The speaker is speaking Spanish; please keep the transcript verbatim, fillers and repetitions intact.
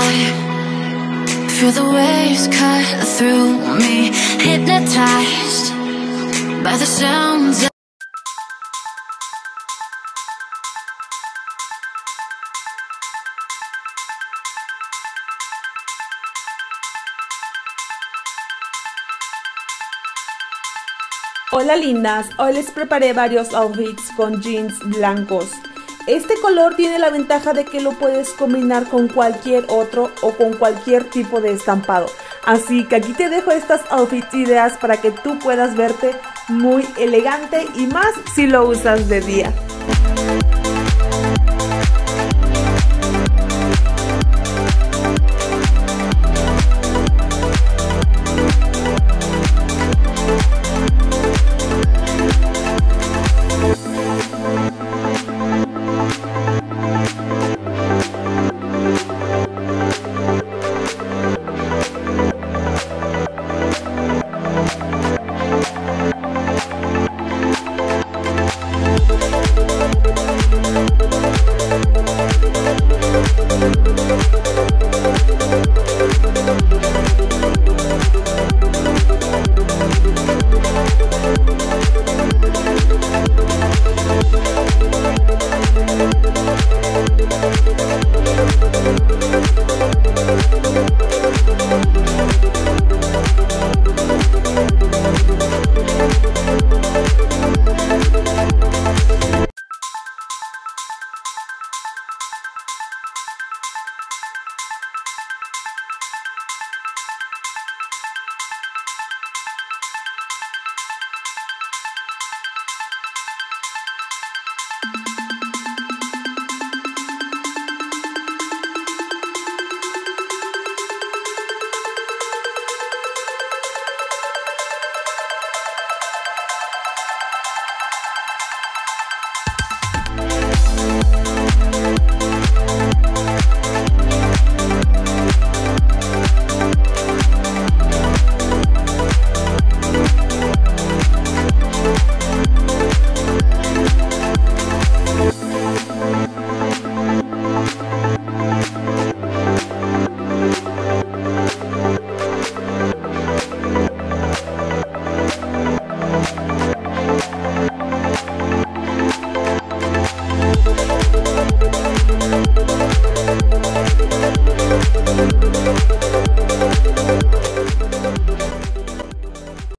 I feel the waves cut through me, hypnotized by the sounds of Hola lindas, hoy les preparé varios outfits con jeans blancos. Este color tiene la ventaja de que lo puedes combinar con cualquier otro o con cualquier tipo de estampado. Así que aquí te dejo estas outfits ideas para que tú puedas verte muy elegante y más si lo usas de día.